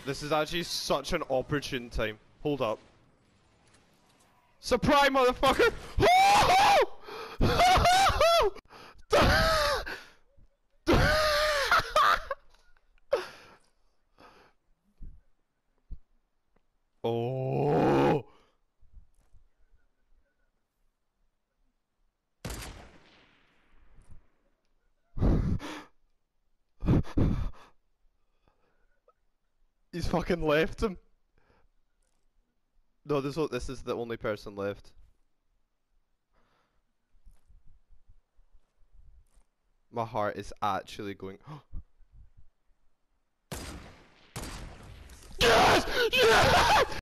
This is actually such an opportune time. Hold up. Surprise, motherfucker! Oh! He's fucking left him. No, this is the only person left. My heart is actually going. Yes! Yes!